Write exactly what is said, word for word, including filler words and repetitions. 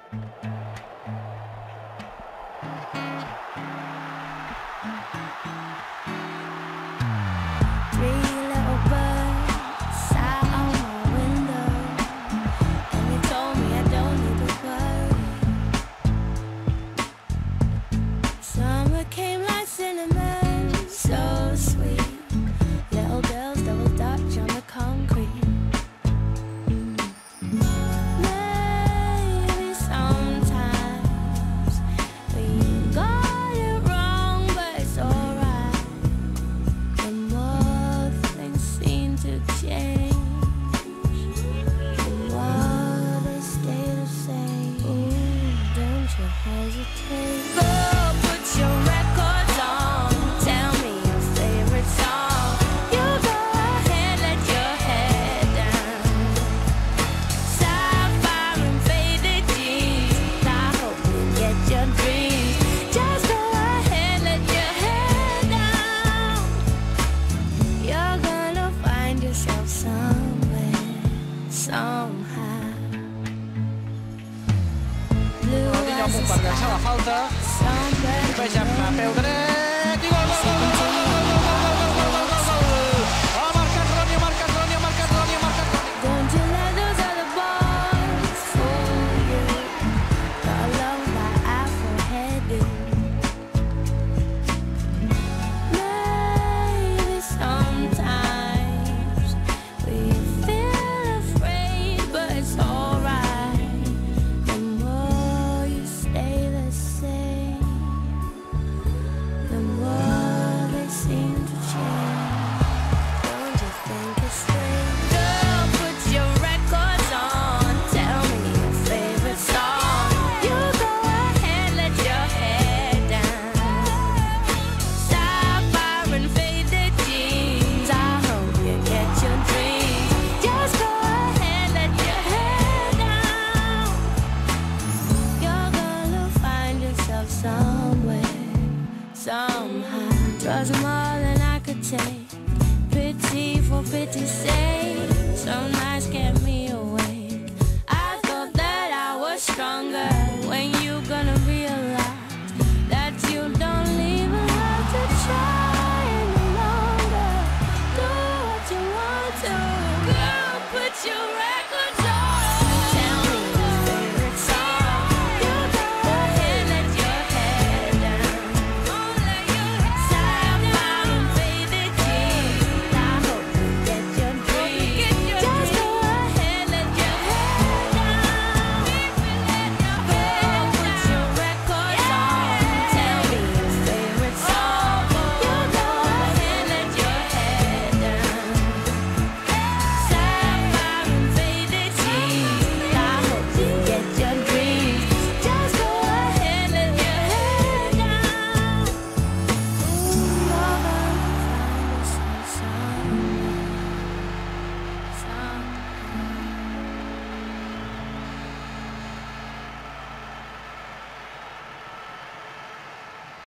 Per llançar la falta, veja amb la peu dret i gol, gol, gol, gol, gol, gol, gol, gol, gol, ha marcat Roni, ha marcat Roni, ha marcat Roni, ha marcat Roni. Don't you let those other boys fool you, got love like apple-headed. Maybe sometimes we feel afraid, but it's alright. Somehow, drugs are more than I could take. Pity for pity's sake. Some nights kept me awake. I thought that I was stronger.